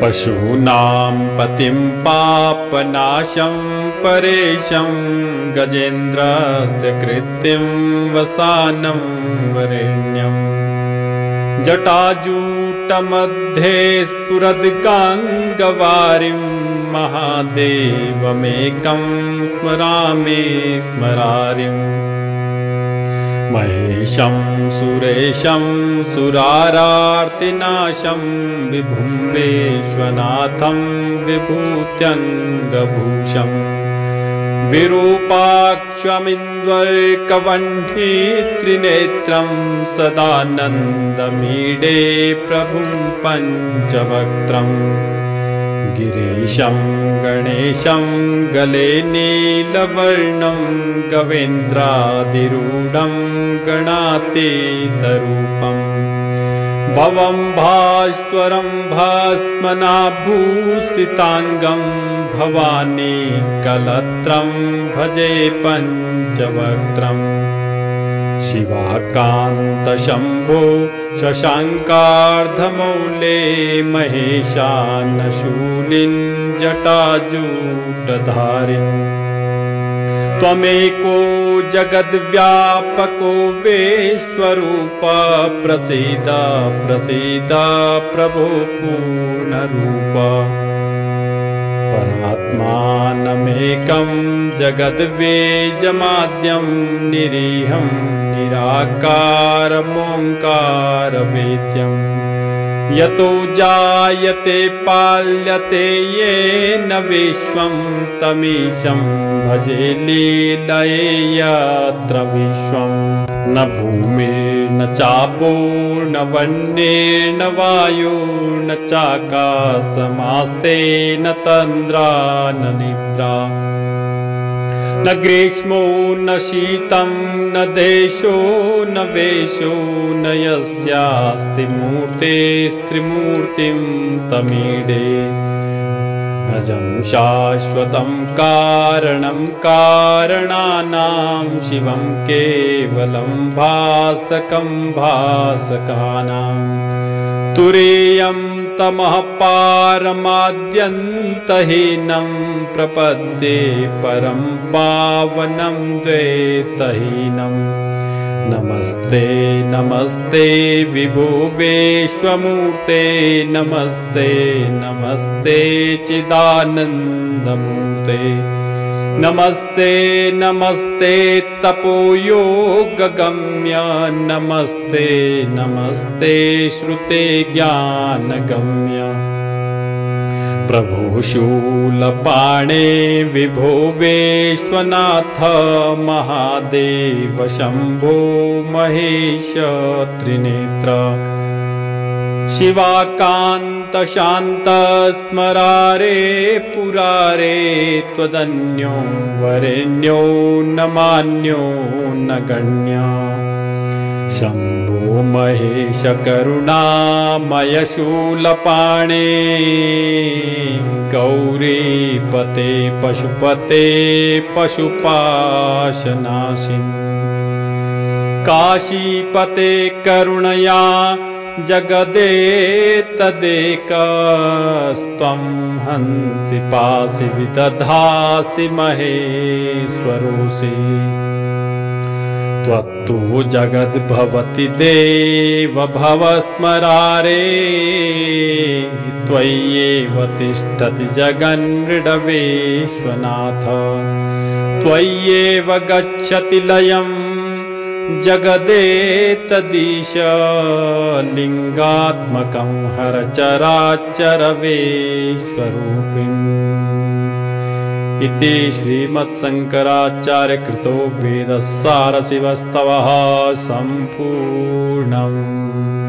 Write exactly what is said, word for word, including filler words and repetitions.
पशूनां पतिं पापनाशं परेशं गजेन्द्रस्य कृत्यं वसानं वरेण्यं जटाजूटमध्ये स्फुरद्गाङ्गवारिं महादेवमेकं स्मरामि स्मरारिम् महेशं सुरेशं सुरारार्तिनाशं विभुं विश्वनाथं विभूत्यङ्गभूषं विरूपाक्षमिन्द्वर्कवह्नि त्रिनेत्रं सदानन्दमीडे प्रभुं पञ्चवक्त्रम् गिरीशं गणेशं गले नीलवर्णं गवेन्द्रादिरूढं गणातीतरूपं भवं भास्वरं भास्मनाभूषिताङ्गं भवानी कलत्रं भजे पञ्चवक्त्रम् शिवाकान्तशम्भो शशाङ्कार्धमौले महेशानशूलिन् जटाजूटधारिन् त्वमेको जगद्व्यापको विश्वरूप प्रसीद प्रसीद प्रभो पूर्णरूप परात्मानमेकं जगद्वेजमाद्यं निरीहं निराकारमोङ्कारवेद्यं यतो जायते पाल्यते येन विश्वं तमीशं भजे लीलये यत्र विश्वं न भूमिर्न चापो न वह्निर्न वायुर्न चाकाशमास्ते न तन्द्रा न निद्रा न ग्रीष्मो न शीतं न देशो न वेशो न यस्यास्ति मूर्तिस्त्रिमूर्तिं तमीडे अजं शाश्वतं कारणं कारणानां शिवं केवलं भासकं भासकानां तुरीयं तमः पारमाद्यन्तहीनं प्रपद्ये परं पावनं द्वैतहीनं नमस्ते नमस्ते विभो विश्वमूर्ते नमस्ते नमस्ते चिदानन्दमूर्ते नमस्ते नमस्ते तपोयोगगम्य नमस्ते नमस्ते श्रुते ज्ञानगम्य प्रभो शूलपाणे विभो विश्वनाथ महादेव शम्भो महेश त्रिनेत्र शिवाकान्त शान्त स्मरारे पुरारे त्वदन्यो वरेण्यो न मान्यो न गण्य शम्भो महेश करुणामय शूलपाणे गौरीपते पशुपते पशुपाशनाशिन् काशीपते करुणया जगदेतदेकस्त्वं हंसि पासि विदधासि महेश्वरोऽसि त्वत्तु जगद्भवति देव भवस्मरारे त्वय्येव तिष्ठति जगन्मृडविश्वनाथ त्वय्येव गच्छति लयम् जगदेतदीश लिंगात्मकं हरचराचर विश्वरूपिम् इति श्रीमत्शंकराचार्य कृतो वेदसार शिवस्तवः सम्पूर्णम्।